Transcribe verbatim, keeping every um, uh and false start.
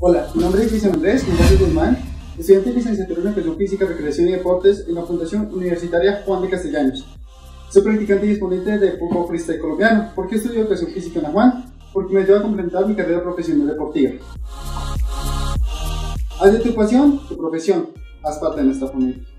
Hola, mi nombre es Cristian Andrés González Guzmán, estudiante de licenciatura en Educación Física, Recreación y Deportes en la Fundación Universitaria Juan de Castellanos. Soy practicante y exponente de fútbol freestyle colombiano. ¿Por qué estudio Educación Física en la Juan? Porque me ayuda a complementar mi carrera profesional deportiva. Haz de tu pasión tu profesión. Haz parte de nuestra familia.